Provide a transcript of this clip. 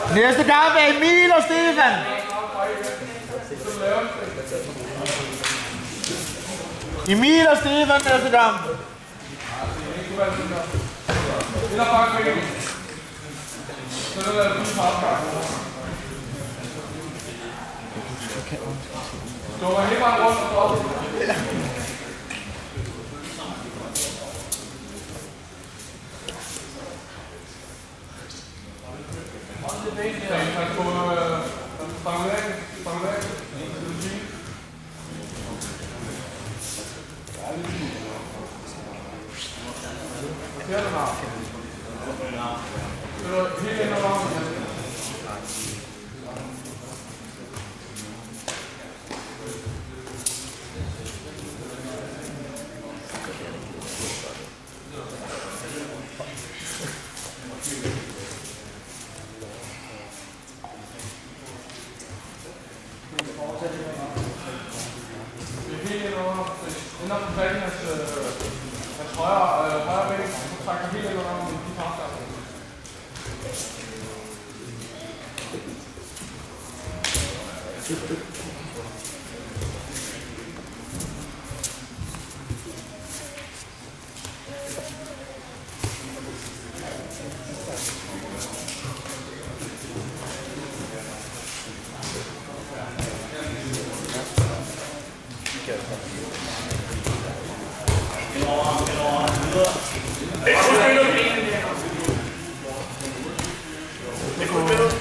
Næste kamp er Emil og Stefan. Emil og Stefan næste kamp. Dukker hele vejen rundt og op. Pas på stangvæk. Ser du her? Helt ind over. Inden på fælden hans højre ben, så trækker helt ind under de parter. Det kunne